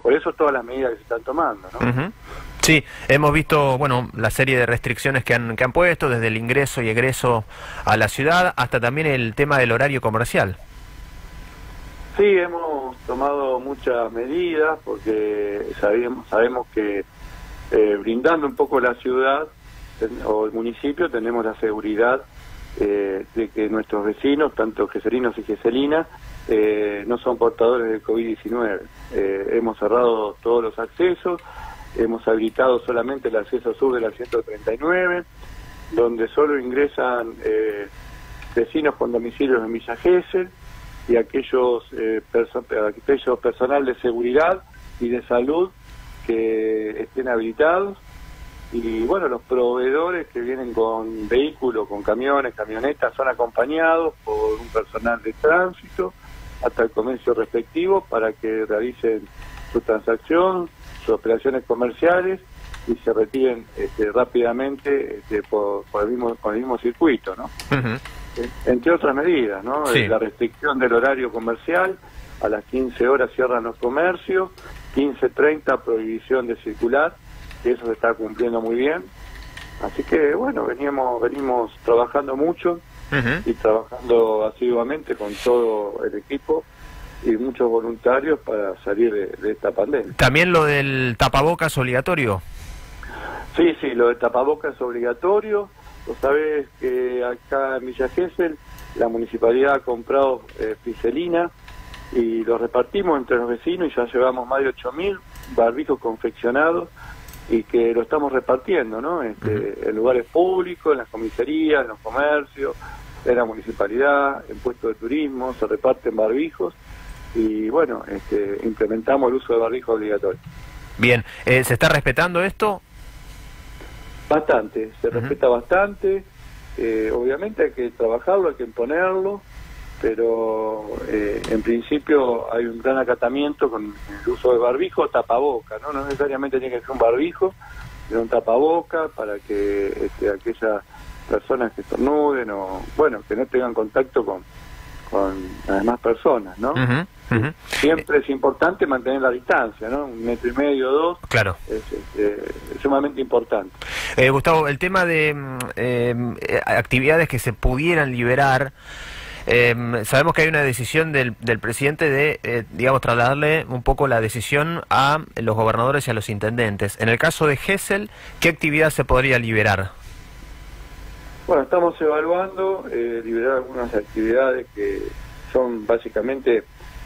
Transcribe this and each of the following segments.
por eso todas las medidas que se están tomando, ¿no? Ujú. Sí, hemos visto, bueno, la serie de restricciones que han puesto, desde el ingreso y egreso a la ciudad, hasta también el tema del horario comercial. Sí, hemos tomado muchas medidas porque sabemos que brindando un poco la ciudad o el municipio tenemos la seguridad de que nuestros vecinos, tanto geselinos y geselinas, no son portadores del COVID-19. Hemos cerrado todos los accesos, hemos habilitado solamente el acceso sur de la 139, donde solo ingresan vecinos con domicilios en Villa Gesell y aquellos personal de seguridad y de salud que estén habilitados. Y bueno, los proveedores que vienen con vehículos, con camiones, camionetas, son acompañados por un personal de tránsito hasta el comercio respectivo para que realicen su transacción, sus operaciones comerciales y se retiren rápidamente por el mismo circuito, ¿no? Uh-huh. Entre otras medidas, ¿no? Sí. La restricción del horario comercial, a las 15 horas cierran los comercios, 15:30 prohibición de circular, que eso se está cumpliendo muy bien. Así que, bueno, venimos trabajando mucho y trabajando asiduamente con todo el equipo y muchos voluntarios para salir de esta pandemia. ¿También lo del tapabocas obligatorio? Sí, lo de tapabocas es obligatorio. Vos sabés que acá en Villa Gesell la municipalidad ha comprado piselina y lo repartimos entre los vecinos y ya llevamos más de 8.000 barbijos confeccionados y que lo estamos repartiendo, ¿no? En lugares públicos, en las comisarías, en los comercios, en la municipalidad, en puestos de turismo, se reparten barbijos y bueno, implementamos el uso de barbijos obligatorio. Bien, ¿se está respetando esto? Bastante, se respeta bastante, obviamente hay que trabajarlo, hay que imponerlo, pero en principio hay un gran acatamiento con el uso de barbijo o tapaboca, ¿no? No necesariamente tiene que ser un barbijo, sino un tapaboca para que aquellas personas que estornuden o, bueno, que no tengan contacto con las demás personas, ¿no? Siempre es importante mantener la distancia, ¿no? 1,5 metros, 2. Claro. Es sumamente importante. Gustavo, el tema de actividades que se pudieran liberar, sabemos que hay una decisión del presidente de, digamos, trasladarle un poco la decisión a los gobernadores y a los intendentes. En el caso de Gesell, ¿qué actividad se podría liberar? Bueno, estamos evaluando liberar algunas actividades que son básicamente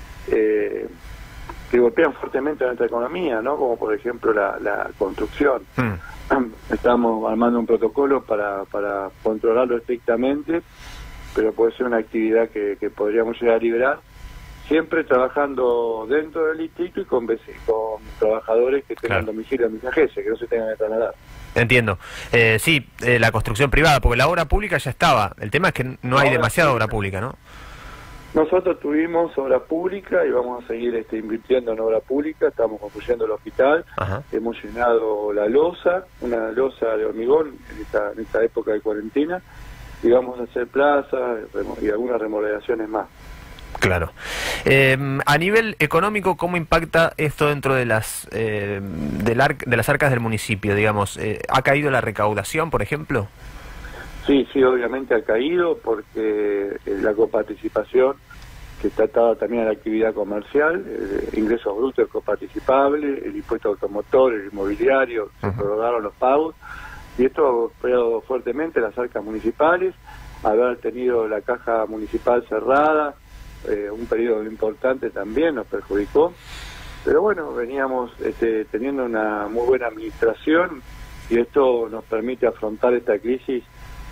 que golpean fuertemente a nuestra economía, ¿no? Como por ejemplo la construcción. Estamos armando un protocolo para controlarlo estrictamente, pero puede ser una actividad que podríamos llegar a liberar, siempre trabajando dentro del distrito y con trabajadores que tengan domicilio en Villa Gesell, que no se tengan que trasladar. Entiendo. Sí, la construcción privada, porque la obra pública ya estaba. El tema es que no hay demasiada obra pública, ¿no? Nosotros tuvimos obra pública y vamos a seguir invirtiendo en obra pública. Estamos construyendo el hospital. Hemos llenado la losa, una losa de hormigón en esta época de cuarentena, y vamos a hacer plazas y algunas remodelaciones más. Claro. A nivel económico, ¿cómo impacta esto dentro de las de las arcas del municipio? Digamos, ¿ha caído la recaudación, por ejemplo? Sí, obviamente ha caído porque la coparticipación, que está atada también a la actividad comercial, ingresos brutos coparticipables, el impuesto automotor, el inmobiliario, se prorrogaron los pagos, y esto ha golpeado fuertemente las arcas municipales, haber tenido la caja municipal cerrada, un periodo importante también nos perjudicó, pero bueno, veníamos teniendo una muy buena administración y esto nos permite afrontar esta crisis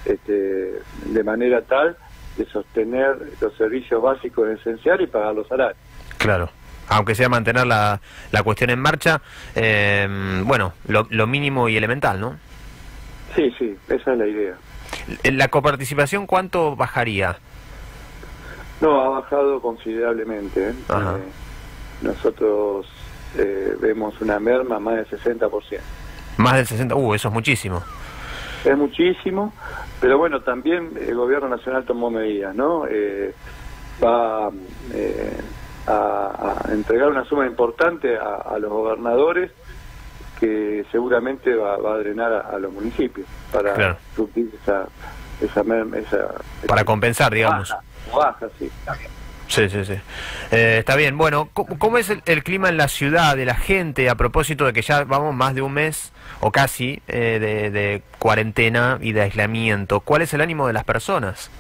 de manera tal de sostener los servicios básicos esenciales y pagar los salarios. Claro, aunque sea mantener la cuestión en marcha, bueno, lo mínimo y elemental, ¿no? Sí, esa es la idea. ¿La coparticipación cuánto bajaría? No, ha bajado considerablemente. Nosotros vemos una merma más del 60%. Más del 60%, eso es muchísimo. Es muchísimo, pero bueno, también el gobierno nacional tomó medidas, ¿no? Va a entregar una suma importante a los gobernadores, que seguramente va a drenar a los municipios para suplir esa para compensar, digamos. Baja, sí. Sí. Está bien. Bueno, ¿cómo es el clima en la ciudad, de la gente, a propósito de que ya vamos más de un mes, o casi, de cuarentena y de aislamiento? ¿Cuál es el ánimo de las personas?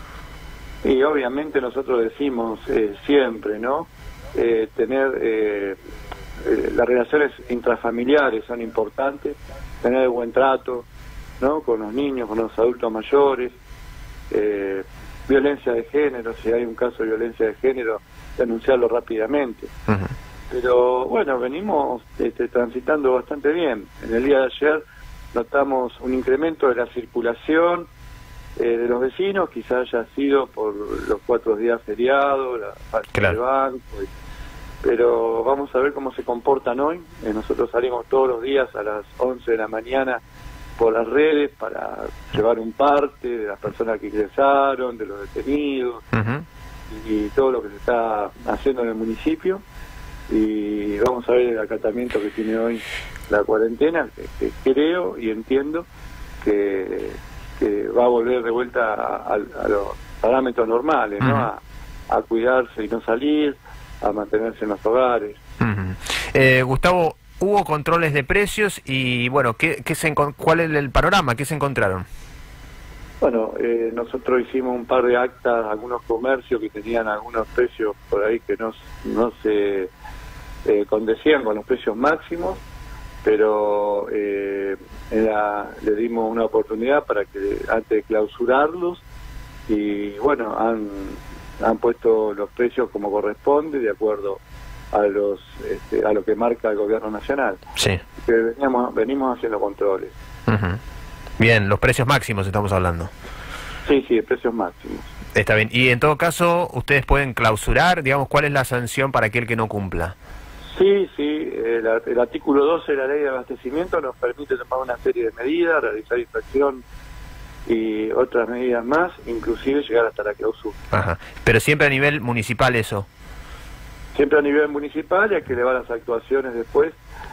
Y obviamente nosotros decimos siempre, ¿no? Tener... las relaciones intrafamiliares son importantes, tener buen trato, ¿no? Con los niños, con los adultos mayores, violencia de género, si hay un caso de violencia de género, denunciarlo rápidamente. Pero bueno, venimos transitando bastante bien. En el día de ayer notamos un incremento de la circulación de los vecinos, quizás haya sido por los 4 días feriados, la falta de banco, pero vamos a ver cómo se comportan hoy. Nosotros salimos todos los días a las 11 de la mañana por las redes para llevar un parte de las personas que ingresaron, de los detenidos, y todo lo que se está haciendo en el municipio. Y vamos a ver el acatamiento que tiene hoy la cuarentena, que creo y entiendo que va a volver de vuelta a los parámetros normales, ¿no? A cuidarse y no salir, a mantenerse en los hogares. Gustavo, hubo controles de precios y bueno, ¿cuál es el panorama? ¿Qué se encontraron? Bueno, nosotros hicimos un par de actas, algunos comercios que tenían algunos precios por ahí que no se condecían con los precios máximos, pero le dimos una oportunidad para que antes de clausurarlos, y bueno, han puesto los precios como corresponde, de acuerdo a lo que marca el gobierno nacional. Sí. Que venimos haciendo controles. Bien, los precios máximos estamos hablando. Sí, precios máximos. Está bien. Y en todo caso, ustedes pueden clausurar, digamos, ¿cuál es la sanción para aquel que no cumpla? Sí, el artículo 12 de la Ley de Abastecimiento nos permite tomar una serie de medidas, realizar inspección y otras medidas más, inclusive llegar hasta la clausura. Pero siempre a nivel municipal eso. Siempre a nivel municipal, y hay que elevar las actuaciones después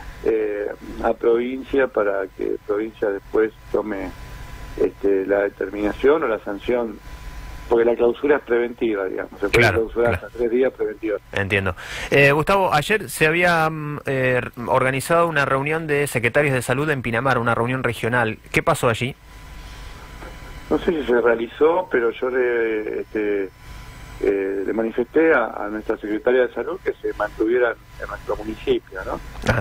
a provincia, para que provincia después tome la determinación o la sanción, porque la clausura es preventiva, digamos, se puede clausurar hasta 3 días preventivos. Entiendo. Gustavo, ayer se había organizado una reunión de secretarios de salud en Pinamar, una reunión regional. ¿Qué pasó allí? No sé si se realizó, pero yo le manifesté a nuestra secretaria de salud que se mantuvieran en nuestro municipio, ¿no?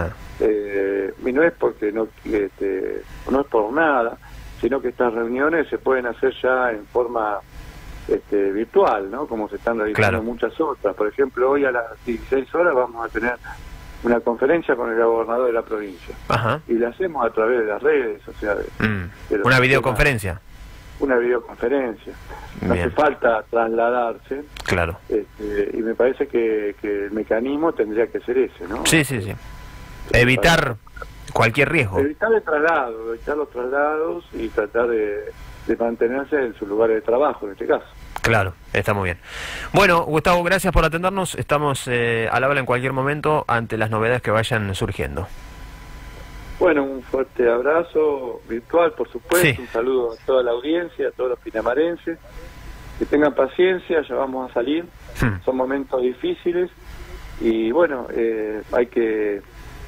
Y no es porque no es por nada, sino que estas reuniones se pueden hacer ya en forma virtual, ¿no? Como se están realizando muchas otras. Por ejemplo, hoy a las 16 horas vamos a tener una conferencia con el gobernador de la provincia. Y la hacemos a través de las redes sociales. ¿Una videoconferencia? Una videoconferencia. No hace falta trasladarse. Y me parece que el mecanismo tendría que ser ese, ¿no? Sí. Evitar cualquier riesgo. Evitar los traslados y tratar de mantenerse en su lugar de trabajo, en este caso. Claro, está muy bien. Bueno, Gustavo, gracias por atendernos. Estamos al habla en cualquier momento ante las novedades que vayan surgiendo. Bueno, un fuerte abrazo virtual, por supuesto. Un saludo a toda la audiencia, a todos los pinamarenses. Que tengan paciencia, ya vamos a salir. Son momentos difíciles y bueno, hay que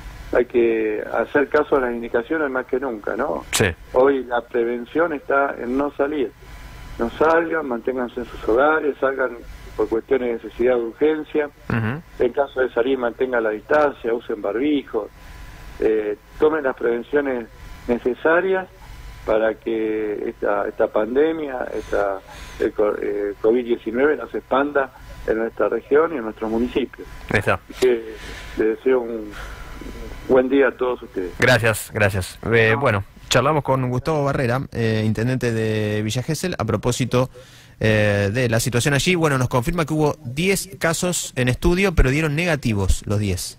hacer caso a las indicaciones más que nunca, ¿no? Hoy la prevención está en no salir. No salgan, manténganse en sus hogares, salgan por cuestiones de necesidad o urgencia. En caso de salir, mantengan la distancia, usen barbijos, tomen las prevenciones necesarias para que esta pandemia, el COVID-19 no se expanda en nuestra región y en nuestros municipios. Que les deseo un buen día a todos ustedes. Gracias. Bueno, charlamos con Gustavo Barrera, intendente de Villa Gesell, a propósito de la situación allí. Bueno, nos confirma que hubo 10 casos en estudio, pero dieron negativos los 10.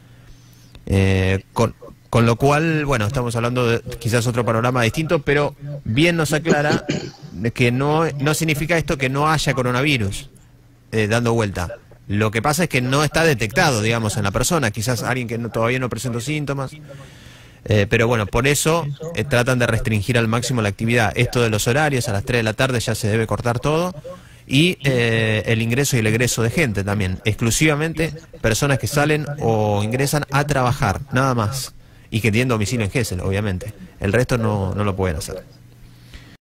Con lo cual, bueno, estamos hablando de quizás otro panorama distinto, pero bien nos aclara de que no significa esto que no haya coronavirus dando vuelta. Lo que pasa es que no está detectado, digamos, en la persona, quizás alguien que todavía no presenta síntomas. Pero bueno, por eso tratan de restringir al máximo la actividad. Esto de los horarios, a las 3 de la tarde ya se debe cortar todo. Y el ingreso y el egreso de gente también. Exclusivamente personas que salen o ingresan a trabajar, nada más. Y que tienen domicilio en Gesell, obviamente. El resto no lo pueden hacer.